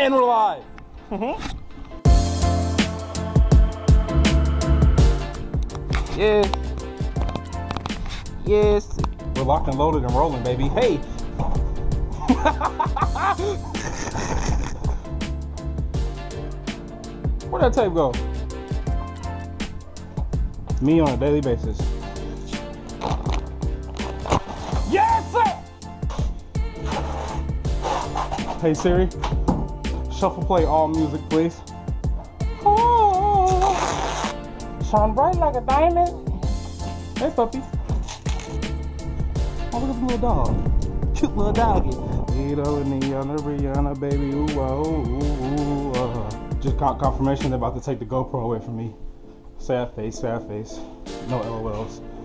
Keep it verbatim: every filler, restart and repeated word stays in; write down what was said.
And we're live. Mm-hmm. Yes. Yes. We're locked and loaded and rolling, baby. Hey. Where'd that tape go? Me on a daily basis. Yes, sir! Hey Siri, shuffle play all music, please. Oh, shine bright like a diamond. Hey puppy. Oh, look at the little dog. Cute little doggy. Lito and Rihanna, Rihanna, baby, ooh, ooh, ooh, uh. Just got confirmation they're about to take the GoPro away from me. Sad face, sad face. No L O Ls.